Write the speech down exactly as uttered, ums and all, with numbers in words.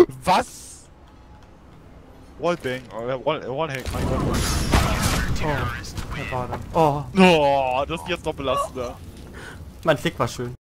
Was? Wallbang, äh, Wall, Wallhack, mein Gott. Oh, der war da. Oh, Oh, das ist jetzt noch belastender. mein Flick war schön.